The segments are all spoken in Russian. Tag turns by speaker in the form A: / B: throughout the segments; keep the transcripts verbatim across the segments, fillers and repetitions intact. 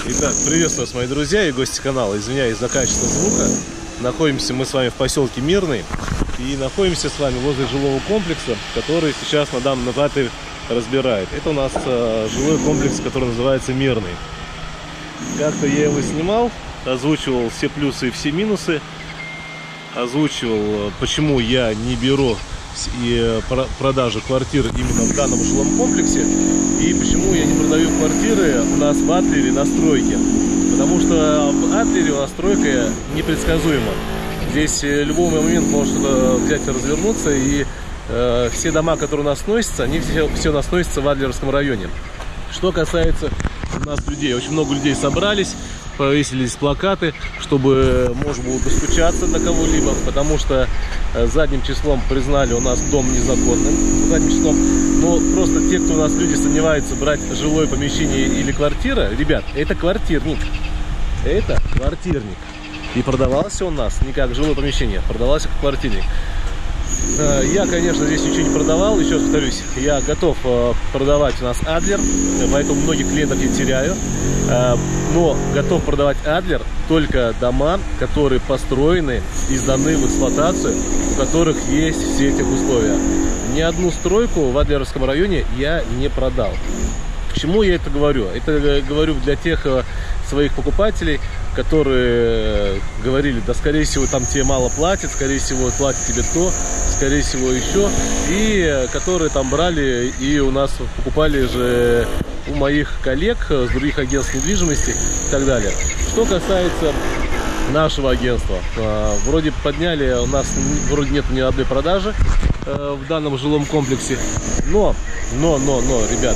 A: Итак, приветствую вас, мои друзья и гости канала. Извиняюсь за качество звука. Находимся мы с вами в поселке Мирный. И находимся с вами возле жилого комплекса, который сейчас на данном этапе разбирает. Это у нас э, жилой комплекс, который называется Мирный. Как-то я его снимал, озвучивал все плюсы и все минусы. Озвучивал, почему я не беру и продажи квартир именно в данном жилом комплексе, и почему я не продаю квартиры у нас в Адлере на стройке. Потому что в Адлере у нас стройка непредсказуема. Здесь любой момент может взять и развернуться, и э, все дома, которые у нас сносятся, они все, все у нас сносятся в Адлеровском районе. Что касается у нас людей, очень много людей собрались, повесились плакаты, чтобы можно было достучаться до кого-либо, потому что задним числом признали у нас дом незаконным, задним числом. Но просто те, кто у нас люди сомневаются, брать жилое помещение или квартира, ребят, это квартирник, это квартирник. И продавался у нас не как жилое помещение, продавался как квартирник. Я, конечно, здесь ничего не продавал, еще раз повторюсь, я готов продавать у нас Адлер, поэтому многих клиентов я теряю, но готов продавать Адлер только дома, которые построены и сданы в эксплуатацию, у которых есть все эти условия. Ни одну стройку в Адлеровском районе я не продал. К чему я это говорю? Это говорю для тех своих покупателей, которые говорили, да, скорее всего, там тебе мало платят, скорее всего, платят тебе то, скорее всего, еще. И которые там брали и у нас покупали же у моих коллег с других агентств недвижимости и так далее. Что касается нашего агентства, вроде подняли, у нас вроде нет ни одной продажи в данном жилом комплексе, но, но, но, но, ребят,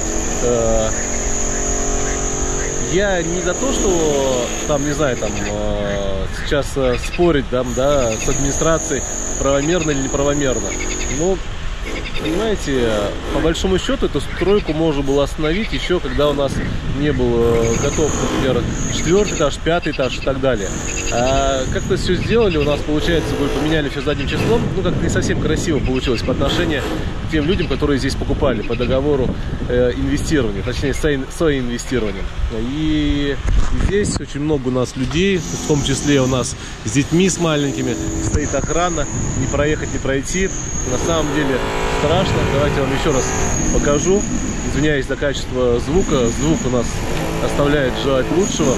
A: я не за то, что там, не знаю, там сейчас спорить там, да, с администрацией, правомерно или неправомерно. Но, понимаете, по большому счету эту стройку можно было остановить еще, когда у нас не был готов, например, четвертый этаж, пятый этаж и так далее. А как-то все сделали, у нас, получается, вы поменяли все задним числом. Ну, как-то не совсем красиво получилось по отношению к тем людям, которые здесь покупали по договору э, инвестирования, точнее, соинвестирования. И здесь очень много у нас людей, в том числе у нас с детьми, с маленькими, стоит охрана, не проехать, не пройти. На самом деле страшно. Давайте я вам еще раз покажу. Извиняюсь за качество звука. Звук у нас оставляет желать лучшего.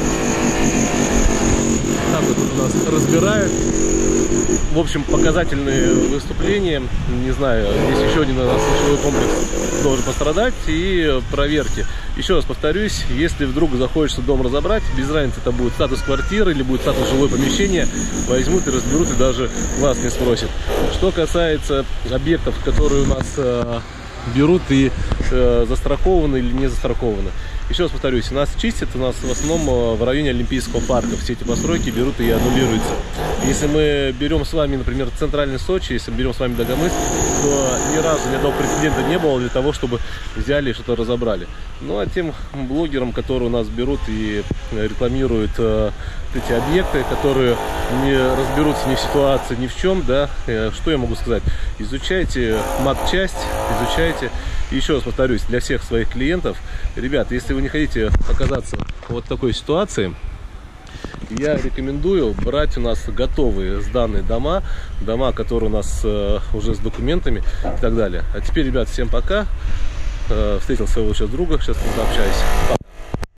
A: Так вот у нас разбирают. В общем, показательные выступления. Не знаю, здесь еще один у нас жилой комплекс должен пострадать. И проверки. Еще раз повторюсь, если вдруг захочется дом разобрать, без разницы, это будет статус квартиры или будет статус жилое помещение, возьмут и разберут, и даже вас не спросят. Что касается объектов, которые у нас э, берут и э, застрахованы или не застрахованы. Еще раз повторюсь, у нас чистят, у нас в основном в районе Олимпийского парка. Все эти постройки берут и аннулируются. Если мы берем с вами, например, центральный Сочи, если мы берем с вами Дагомыс, то ни разу ни одного прецедента не было для того, чтобы взяли и что-то разобрали. Ну а тем блогерам, которые у нас берут и рекламируют э, эти объекты, которые не разберутся ни в ситуации, ни в чем, да, э, что я могу сказать? Изучайте матчасть, изучайте. Еще раз повторюсь, для всех своих клиентов, ребят, если вы не хотите оказаться в вот такой ситуации, я рекомендую брать у нас готовые сданные дома, дома, которые у нас э, уже с документами и так далее. А теперь, ребят, всем пока. Э, встретил своего сейчас друга, сейчас с ним пообщаюсь.